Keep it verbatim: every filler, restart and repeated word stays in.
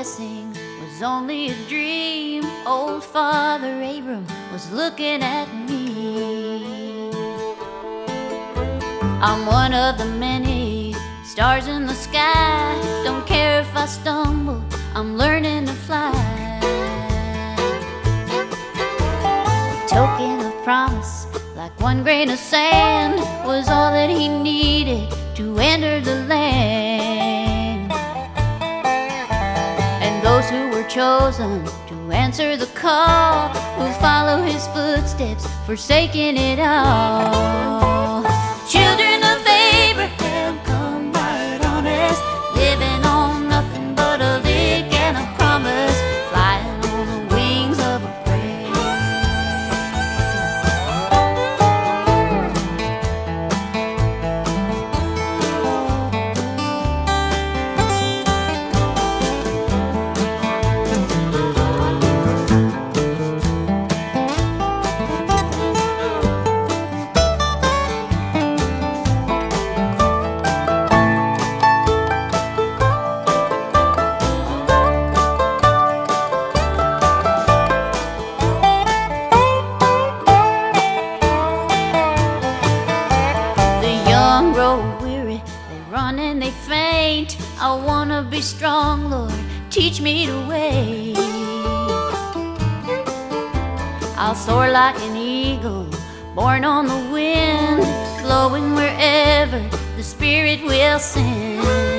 blessing was only a dream. Old Father Abram was looking at me. I'm one of the many stars in the sky. Don't care if I stumble, I'm learning to fly. A token of promise, like one grain of sand, was all that he needed to enter the land. And those who were chosen to answer the call will follow his footsteps, forsaking it all. Children of Abraham, come right honest, living on nothing but a lick and a promise, flying on the wings of a prayer. Grow weary, they run and they faint. I wanna be strong, Lord, teach me to wait. I'll soar like an eagle, born on the wind, flowing wherever the Spirit will send.